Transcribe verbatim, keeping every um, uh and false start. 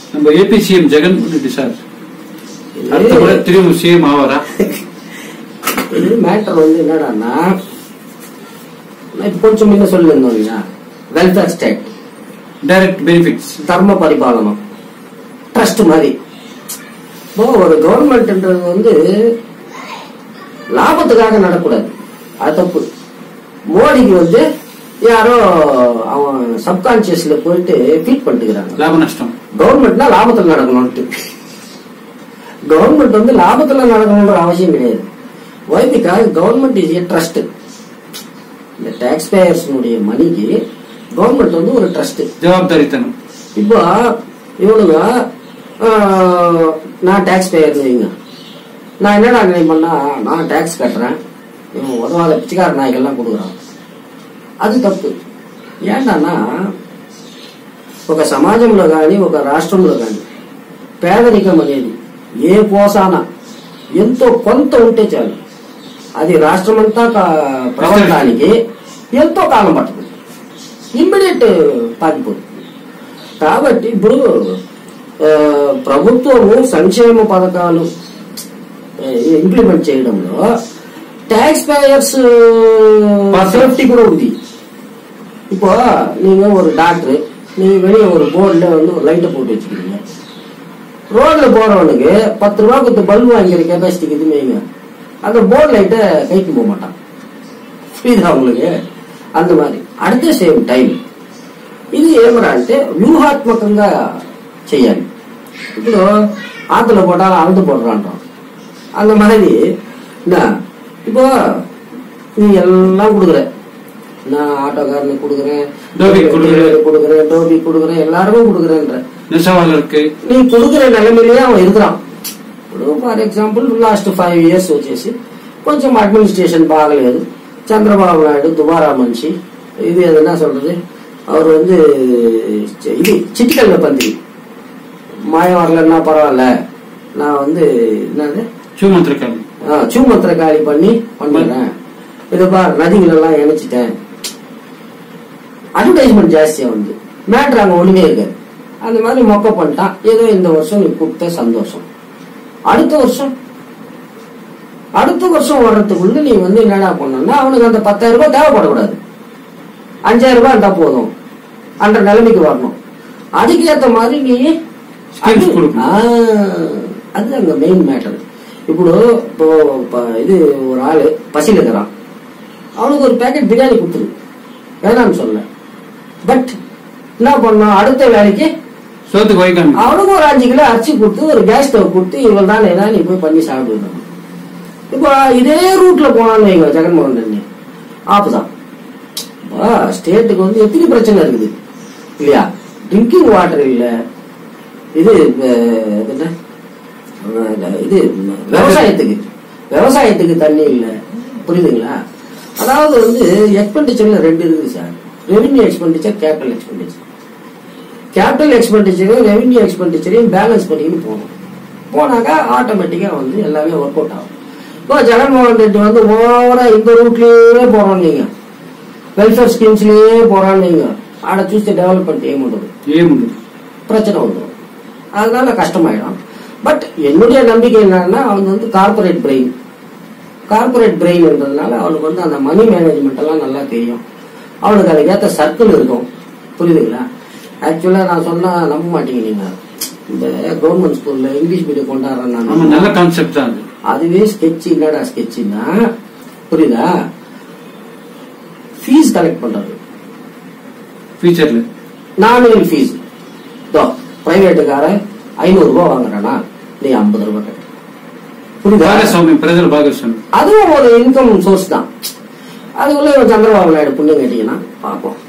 நம்ம AP CM Jagan Reddy sir அடுத்த முறை திரும்ப சிஎம் ஆவாரா? இது மேட்டர் வந்து என்னடான்னா, இப்ப கொஞ்சம் முன்ன சொல்லியிருந்தோம், வெல்ஃபேர் ஸ்டேட், டைரக்ட் பெனிஃபிட்ஸ், தர்ம பரிபாலனம், ட்ரஸ்ட் மாதிரி. இப்போ ஒரு கவர்மெண்ட்ன்றது வந்து லாபத்துக்காக நடக்கூடாது, அது தப்பு. மோடிக்கு வந்து யாரோ அவன் சப்கான்சியஸ்ல போயிட்டு ஃபீட் பண்ணிட்டுக்கிறாங்க, லாப நஷ்டம். கவர்மெண்ட்னா லாபத்துல நடக்கணும்ட்டு. கவர்மெண்ட் வந்து லாபத்துல நடக்கணும்ன்ற அவசியம் கிடையாது. Why because government is a trust. இந்த டாக்ஸ் பேயர்ஸ்னுடைய மணிக்கு கவர்மெண்ட் வந்து ஒரு ட்ரஸ்ட், ஜவாப்தாரித்தனம். இப்போ இவனுங்க நான் டாக்ஸ் பேயர் வைங்க, நான் என்னடா நினைவு பண்ணா நான் டாக்ஸ் கட்டுறேன், இவன் உதவாத பிச்சைக்கார நாய்கள்லாம் கொடுக்குறான், అది తప్పు. ఏంటన్నా ఒక సమాజంలో కానీ ఒక రాష్ట్రంలో కానీ పేదరికం అనేది ఏ పోసాన ఎంతో కొంత ఉంటే చాలు, అది రాష్ట్రమంతా ప్రవర్తడానికి ఎంతో కాలం పడుతుంది, ఇమ్మీడియట్ పాకిపోతుంది. కాబట్టి ఇప్పుడు ప్రభుత్వము సంక్షేమ పథకాలు ఇంప్లిమెంట్ చేయడంలో టాక్స్ పేయర్స్ సేఫ్టీ కూడా ఉంది. இப்போ நீங்க ஒரு டாக்டர், நீங்க வெளியே ஒரு போர்டுல வந்து ஒரு லைட்டை போட்டு வச்சுக்கிறீங்க, ரோட்ல போறவனுக்கு பத்து ரூபா கொடுத்து பல்பு வாங்கிக்கிற கெப்பாசிட்டி இதுமேங்க, அந்த போர்டு லைட்டை கைக்கு போக மாட்டான், புரியுதா உங்களுக்கு? அந்த மாதிரி అట్ ద సేమ్ టైం ఇది ఏమరా అంటే వ్యూహాత్మకంగా చెయ్యాలి. ఇప్పుడు ఆతలో పోటా అలదు పోடுறான்றான், அந்த மாதிரி இப்போ நீ எல்லாம் கொடுக்குற, நான் ஆட்டோக்காரனுக்கு கொடுக்குறேன், கொடுக்குறேன், டோபி கொடுக்குறேன், எல்லாருக்கும் கொடுக்குறேன்ற நீ கொடுக்குற நிலைமையிலேயே அவன் இருக்கிறான். For example last five years వచ్చేసి కొంచెం అడ్మినిస్ట్రేషన్ బాగలేదు, చంద్రబాబు నాయుడు దుబారా మనిషి, ఇది ఏదన్నా சொல்றது அவர் வந்து இது சிட்டிக்கல்ல பந்தி மாயம் வரலன்னா பரவாயில்ல, நான் வந்து என்னது சூமந்திரக்காளி சூமந்திரக்காளி பண்ணி பண்ணிடுறேன், இதுப்பா நதிகளெல்லாம் இணைச்சிட்டேன், அட்வர்டைஸ்மெண்ட் ஜாஸ்தியா வந்து மேட்ரு அங்க ஒண்ணுமே இருக்காது. அந்த மாதிரி மொக்க பண்ணிட்டான். ஏதோ இந்த வருஷம் நீ கொடுத்த சந்தோஷம், அடுத்த வருஷம் அடுத்த வருஷம் வர்றதுக்குள்ள நீ வந்து என்னடா பண்ணா அவனுக்கு அந்த பத்தாயிரம் ரூபாய் தேவைப்படக்கூடாது, அஞ்சாயிரம் ரூபாய் இருந்தா போதும் அந்த நிலைமைக்கு வரணும். அதுக்கு ஏற்ற மாதிரி நீ அது அங்க மெயின் மேட்டர். ఇప్పుడు இப்போ இது ஒரு ஆளு பசியில் இருக்கிறான், அவனுக்கு ஒரு பேக்கெட் பிரியாணி கொடுத்துரு, வேணான்னு சொல்ல, பட் என்ன பண்ணான் அடுத்த வேலைக்கு அவனுக்கு ஒரு அஞ்சு கிலோ அரிசி கொடுத்து ஒரு கேஸ் ஸ்டவ் கொடுத்து இவள் தான் ஏதாவது நீ போய் பண்ணி சாப்பிடுவான். இப்போ இதே ரூட்ல போனான்னு வைங்க ஜெகன்மோகன் ரெட்டி ஆப்புதான். ஸ்டேட்டுக்கு வந்து எத்தனை பிரச்சனை இருக்குது இல்லையா? ட்ரிங்கிங் வாட்டர் இல்ல, இது என்ன இது விவசாயத்துக்கு விவசாயத்துக்கு தண்ணி இல்ல, புரியுதுங்களா? அதாவது வந்து எக்ஸ்பெண்டிச்சர்ல ரெண்டு இருக்குது sir, revenue expenditure, capital expenditure. Capital எக்ஸ்பெண்டிச்சரையும் ரெவென்யூ எக்ஸ்பெண்டிச்சரையும் பேலன்ஸ் பண்ணிட்டு போகணும், போனாக்கா ஆட்டோமேட்டிக்கா வந்து எல்லாமே ஒர்க் அவுட் ஆகும். இப்போ ஜெகன்மோகன் ரெட்டி வந்து ஓவரா இந்த ரூட்லயே போறோம், நீங்க வெல்ஃபேர் ஸ்கீம்ஸ்லயே போறான்னு நீங்க ஆட చూస్తే డెవలప్మెంట్ ఏముండదు, ఏముండదు, பிரச்சனை வந்துடும், அதனால கஷ்டமாயிடும். பட் என்னுடைய நம்பிக்கை என்னன்னா அவன் வந்து கார்பரேட் பிரெயின், கார்பரேட் பிரெயின்ன்றதுனால அவனுக்கு வந்து அந்த மணி மேனேஜ்மெண்ட் எல்லாம் நல்லா தெரியும், அவனுக்கு அதுக்கு ஏற்ற சர்க்கிள் இருக்கும், புரியுதுங்களா? ஆக்சுவலா நான் சொன்னா நம்ப மாட்டீங்க நீங்க, இந்த கவர்மெண்ட் ஸ்கூல்ல இங்கிலீஷ் மீடியம் கொண்டாடுறேன், நல்ல கான்செப்ட் தான் அதுவே ஸ்கெட்ச் இல்லடா, ஸ்கெட்ச்னா புரியுதா? ஃபீஸ் கலெக்ட் பண்றது ஃபியூச்சர்ல நாமினல் ஃபீஸ், பிரைவேட்டுக்காரன் ஐநூறு ரூபாய் வாங்குறானா நீ ஐம்பது ரூபாய் கட்ட, புரியுதா? அதுவும் ஒரு இன்கம் சோர்ஸ் தான். அதுக்குள்ள சந்திரபாபு நாயுடு புண்ணியம் கேட்டீங்கன்னா பாப்போம்.